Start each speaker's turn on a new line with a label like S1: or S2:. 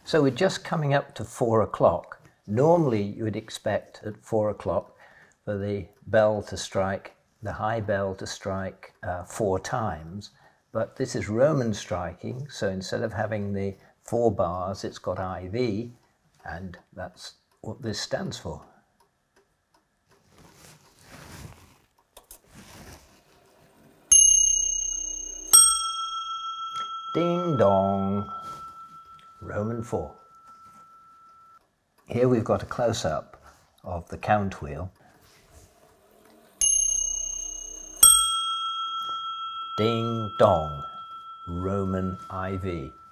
S1: So we're just coming up to 4 o'clock. Normally you would expect at 4 o'clock for the bell to strike, the high bell to strike 4 times, but this is Roman striking, so instead of having the 4 bars, it's got IV, and that's what this stands for. Ding dong, Roman 4. Here we've got a close-up of the countwheel. Ding dong, Roman IV.